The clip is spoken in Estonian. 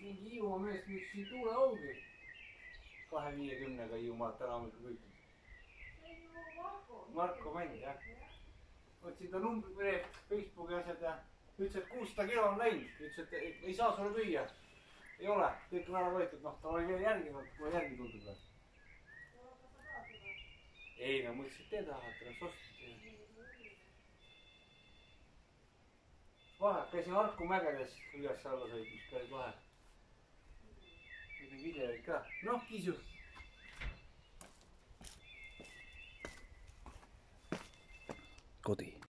mingi Hiiumaa mees, mis siin tuule ongi 250-ga Hiiumaalt täna hommikul võitnud. Marko Mänd, jah. Otsin ta numbri meelt, Facebooki asjad ja ütles, et 600 kilo on läinud. Ütles, et ei saa sulle müüa. Ei ole, kõik on ära võetud, noh, ta oli veel järginud, kui järgi tundub. Ei, no mõtlesin, et te tahate, las ostite. Vahe, käisin Harku mägedes üles alla sõitmas, päris vahe. Nüüd on videoid ka. Noh, kiisu. Kodi.